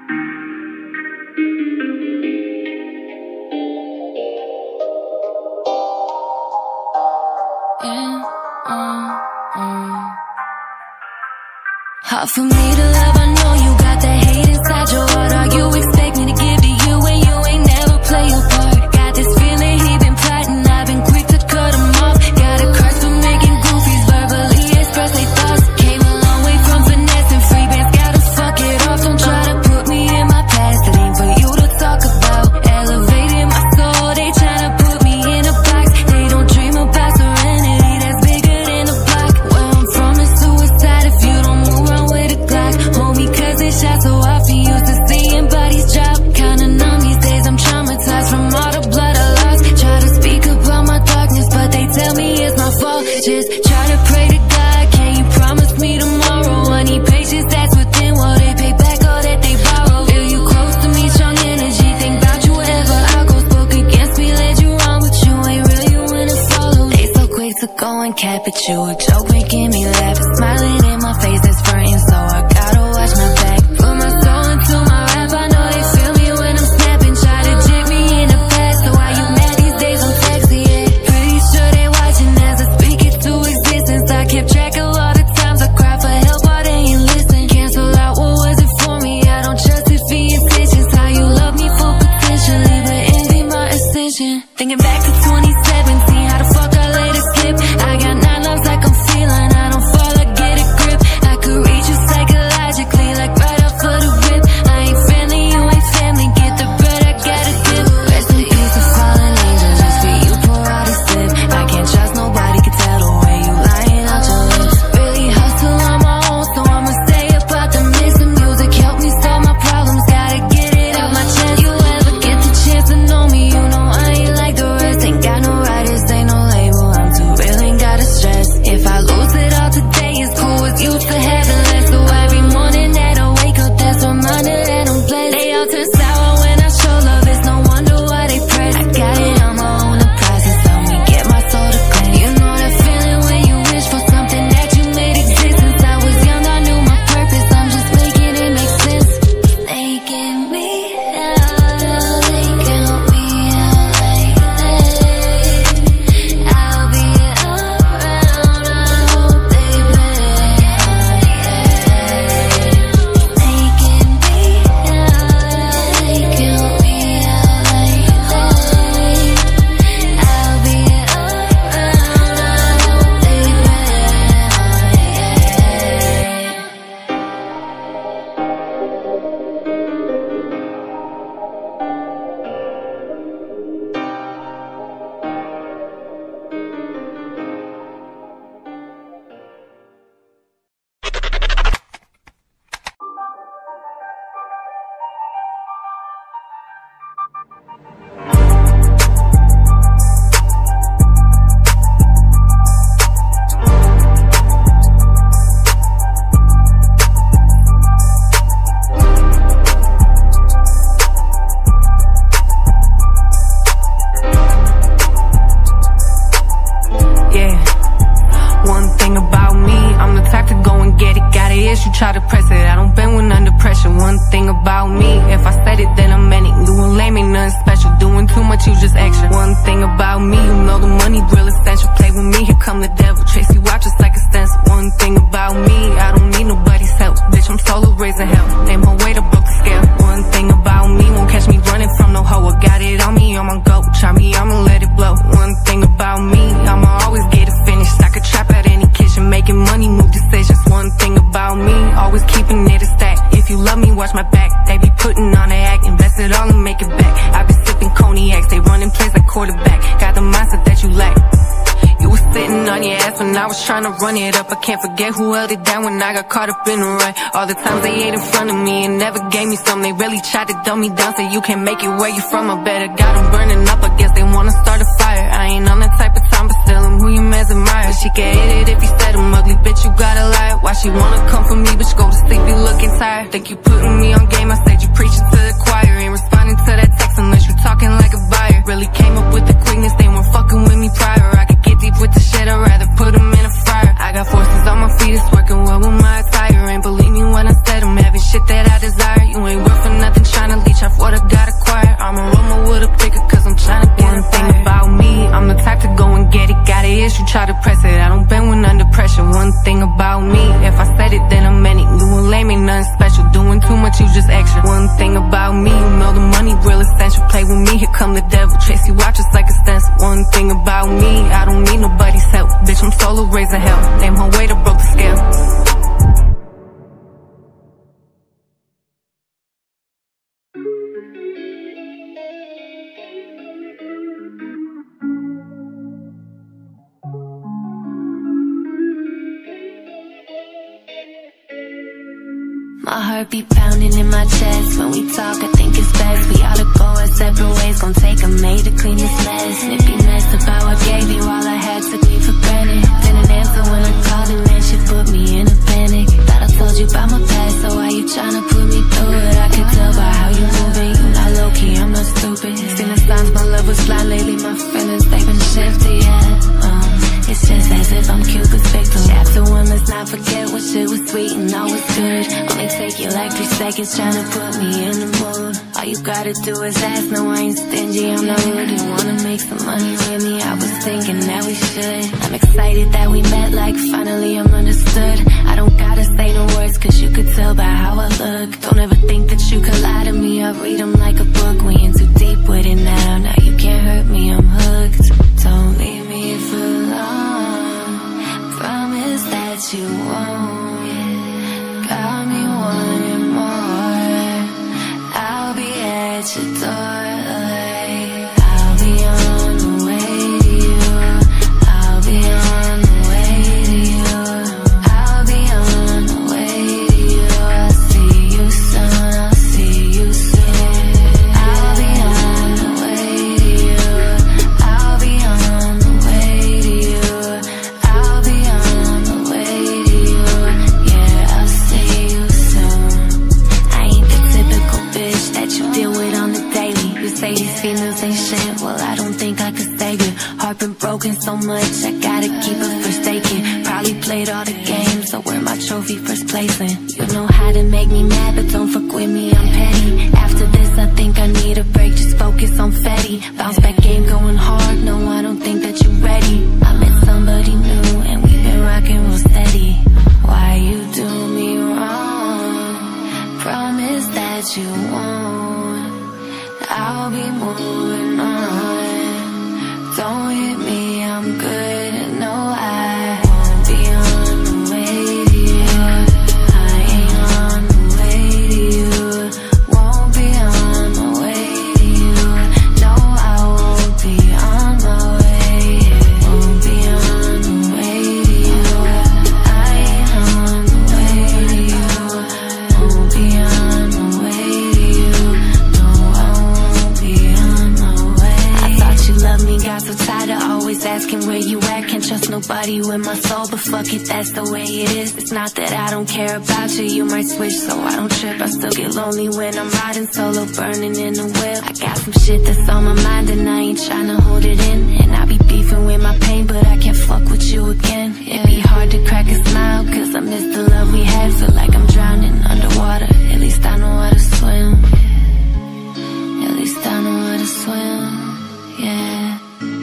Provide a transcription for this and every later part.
Hard for me to love, I know you got that hate inside your heart. All you expect me to give to you when you ain't never play your part. Got this feeling he been plotting, I've been quick to cut him off. Got a curse for making goofies verbally express their thoughts. Came a long way from finesse and free bands, gotta fuck it off. Don't try to put me in my past, it ain't for you to talk about. Elevating my soul, they tryna put me in a box. They don't dream about serenity that's bigger than a block. Where I'm from is suicide if you don't move around with a Glock. Homie, cause it shot so often, used to seeing bodies drop. Kinda numb these days, I'm traumatized from all the blood I lost. Try to speak about my darkness, but they tell me it's my fault. Just try to pray to God, can you promise me tomorrow? I need patience that's within, while they pay back all that they borrow. Feel you close to me, strong energy, think about you wherever I go. Spoke against me, led you wrong, but you ain't really you in a follow. They so quick to go and cap at you, a joke making me laugh. Smiling in my face, that's frontin', so I gotta watch my back. Put my soul into my rap, I know they feel me when I'm snapping. Try to jig me in the past, so why you mad these days on taxi? Yeah, pretty sure they watching as I speak it to existence. I kept track of all the times I cried for help, but they ain't listen. Cancel out what wasn't for me, I don't trust it for intentions. How you love me full potentially, but envy my ascension. Thinking back to 2017, how the fuck I let it slip. I got 9 lives like I'm feeling, I don't fall, I get a grip. I could reach you psychologically, like right off of the whip. I ain't family, you ain't family, get the bread, I got a dip. Rest in peace to fallen angels, just for you pour out a sip. I can't trust nobody, can tell the way you lying out your lips. Really hustle on my own, so I'ma stay about the mix. The music help me solve my problems, gotta get it out my chest. You ever get the chance to know me, you know I ain't like the rest. Ain't got no writers, ain't no label, I'm too real, ain't gotta stress. If I lose it all today, it's cool, it's used to having less. So every morning that I wake up, that's a reminder that I'm blessed. They all turn sour when I show love, it's no wonder why they press. I got it on my own, the process, help me get my soul to cleanse. You know that feeling when you wish for something that you made exist. Since I was young, I knew my purpose, I'm just making it make sense. They get me out, they count me out like that. I'll be around, I hope they bet. They get me out, they count me out like that. I'll be around, I hope they bet. Yeah, one thing about me, I'm the type to go and get it. Got an issue, try to press it, I don't bend when under pressure. One thing about me, if I said it then I meant it. Doing lame ain't nothing special, doing too much you just extra. One thing about me, you know the money real essential. Play with me, here come the devil, Tracy watch us like a stencil. One thing about me, I don't need nobody's help. Bitch, I'm solo raising hell, name her way to broke the scale. One thing about me, won't catch me running from no hoe. I got it on me, I'm on go, try me, I'ma let it blow. One thing about me, I'ma always get it finished. I could trap at any kitchen, making money, move decisions. One thing about me, always keeping it a stack. If you love me, watch my back. They be putting on the act, invest it all and make it back. I be sipping cognacs, they running plays like quarterback. Got the mindset that you lack. You was sitting on your ass when I was trying to run it up. I can't forget who held it down when I got caught up in the run. All the times they ate in front of me and never gave me some. They really tried to dumb me down, say you can't make it where you from. I better got them burning up, I guess they wanna start a fire. I ain't on that type of time, but still I'm who you mans admire. She can hit it if you said I'm ugly, bitch, you gotta lie. Why she wanna come for me, bitch, go to sleep, you looking tired. Think you putting me on game, I said you preaching to the choir. Ain't responding to that text unless you talking like a buyer. Really came up with the quickness, they weren't fucking with me prior. I could get deep with the shit, I'd rather put them in a fryer. I got forces on my feet, it's working well with my attire. Ain't believe me when I said I'm having shit that I desire. You ain't worth enough worth what I got acquired. I'm a roller with a picker cause I'm tryna be one thing about me, I'm the type to go and get it. Got an issue, try to press it, I don't bend when under pressure. One thing about me, if I said it then I meant it. You a lame, ain't nothing special, doing too much, you just extra. One thing about me, you know the money real essential. Play with me, here come the devil, Tracy watches like a stencil. One thing about me, I don't need nobody's help. Bitch, I'm solo raising hell, name her waiter broke the scale. My heart be pounding in my chest. When we talk, I think it's best we ought to go our separate ways. Gonna take a maid to clean this mess. Nippy mess about I gave you all I had, took me for granted. Didn't answer when I called and then she put me in a panic. Thought I told you about my past, so why you tryna put me through it? I could tell by how you moving, you not low-key, I'm not stupid. Seen the signs my love was fly lately, my feelings they've been shifty, yeah. It's just as if I'm Cupid's victim. Chapter 1, let's not forget what shit was sweet and all was good. Only take you like 3 seconds trying to put me in the mood. All you gotta do is ask, no I ain't stingy, I'm not rude. You wanna make some money with me, I was thinking that we should. I'm excited that we met, like finally I'm understood. I don't gotta say no words cause you could tell by how I look. Don't ever think that you could lie to me, I read them like a book. We in too deep with it now, now you can't hurt me, I'm hooked. Don't leave me for long, promise that you won't. Got me wanting more, I'll be at your door. I'll be on the way to you, I'll be on the way to you, I'll be on the way to you. I'll see you soon, I'll see you soon. I'll be on the way to you, I'll be on the way to you, I'll be on the way to you. Yeah, I'll see you soon. I ain't the typical bitch that you deal with on the daily. You say these females ain't shit, well I don't think I could save it. Heart been broken so much, I gotta keep it forsaken. Probably played all the games, so where my trophy first placing. You know how to make me mad, but don't fuck with me, I'm petty. After this I think I need a break, just focus on Fetty. Bounce back game going hard, no I don't think that you're ready. I met somebody new and we've been rocking real steady. Why you do me wrong, promise that you won't. I'll be moving on, don't hit me, I'm good, no I won't be on the way to you, I ain't on the way to you, won't be on the way to you, no I won't be on my way, won't be on the way to you, I ain't on the way to you, won't be on the way to you, no I won't be on my way. I thought you loved me, got so tired of always asking where you at. Can't trust nobody with my soul, but fuck it, that's the way it is. It's not that I don't care about you, you might switch, so I don't trip. I still get lonely when I'm riding solo, burning in the whip. I got some shit that's on my mind and I ain't tryna hold it in. And I be beefing with my pain, but I can't fuck with you again. It be hard to crack a smile, cause I miss the love we had. Feel like I'm drowning underwater, at least I know how to swim. At least I know how to swim, yeah.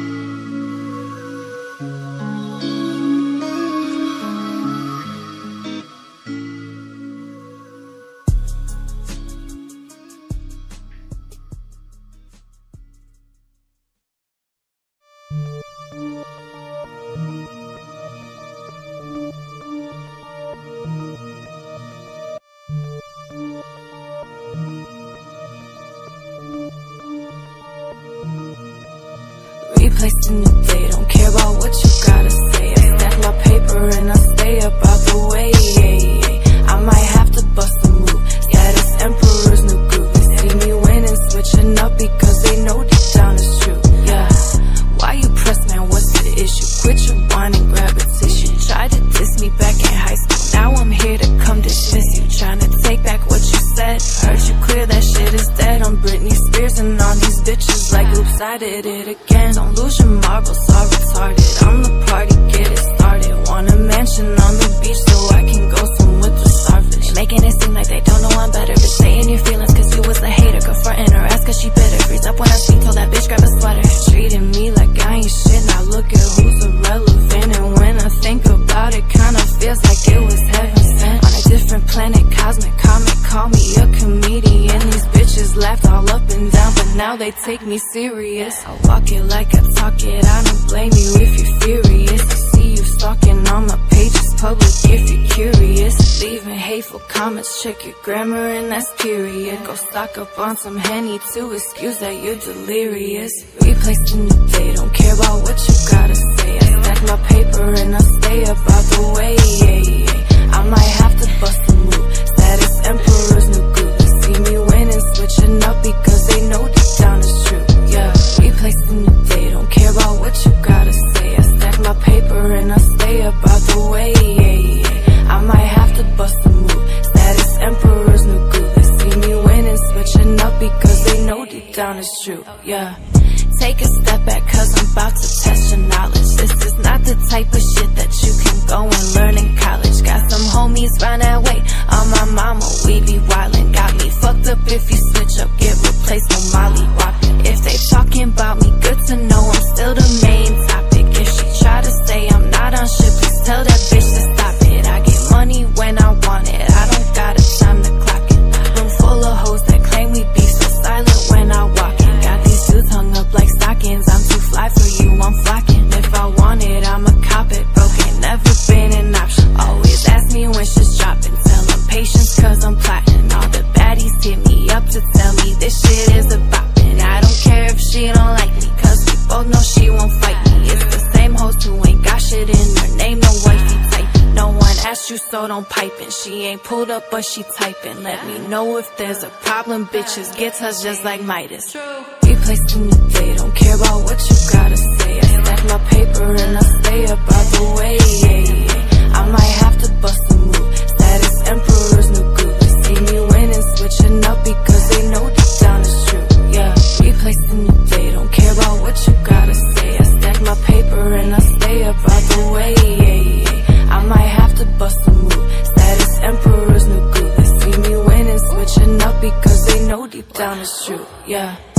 Replacing the day, don't care about what you gotta say. I stack my paper and I stay up out the way, I might have to bust a move, status emperor's new group. They see me winning, switching up because they know deep down it's true, yeah. Why you press, man, what's the issue? Quit your whine and grab a tissue. Tried to diss me back in high school, now I'm here to come dismiss you. Trying to take back what you said, heard you clear, that shit is dead. I'm Britney Spears and all these bitches like, oops, I did it again. Don't lose your marbles, all retarded, I'm the party, get it started. Want a mansion on the beach so I can go swim with the starfish. Making it seem like they don't know I'm better, but stay in your feelings cause you was a hater, confronting laughed all up and down, but now they take me serious. I walk it like I talk it, I don't blame you if you're furious. I see you stalking on my pages, public if you're curious. Leaving hateful comments, check your grammar and that's period. Go stock up on some Henny to excuse that you're delirious. Replaced a new day, don't care about what you gotta say. I stack my paper and I stay up out the way. I might have to bust a move, status emperor's new group. They see me winning, switching up because they know deep down it's true. Yeah, replaced a new day, don't care about what you gotta say. I stack my paper and I stay up out the way. I might have to bust a move, status emperor's new group. They see me winning, switching up because they know deep down it's true. Yeah, take a step back cause I'm about to test your knowledge. This is not the type of shit that you can go and learn in college. Got some homies round that way, on my mama we be wildin'. Got me fucked up if you switch up, get replaced with Molly Whoppin'. If they talking about me, good to know I'm still the main topic. If she try to say I'm not on shit, please tell that bitch to stop it. I get money when I want it, I don't got a time to clock it. Room full of hoes that claim we beef, so silent when I walk in. Got these dudes hung up like stockings, I'm too fly for you, I'm flocking. If I want it, I'ma cop it, broke ain't never been an option. Always ask me when shit's dropping, tell them patience cause I'm plotting. All the baddies hit me up to tell me this shit is a boppin'. I don't care if she don't like me, cause we both know she won't fight me. It's the same hoes who ain't got shit in her name, no wifey type. No one asked you, so don't pipin'. She ain't pulled up, but she typing. Let me know if there's a problem, bitches get touched just like Midas. Replaced a new day, don't care about what you gotta say. I stack my paper and I stay up out the way. I might have to bust a move, status emperor's new group. They see me winning, switching up because they know deep down it's true. Yeah, replaced a new day, don't care about what you gotta say. I stack my paper and I stay up out the way. I might have to bust a move, status emperor's new group. They see me winning, switching up because they know deep down it's true. Yeah.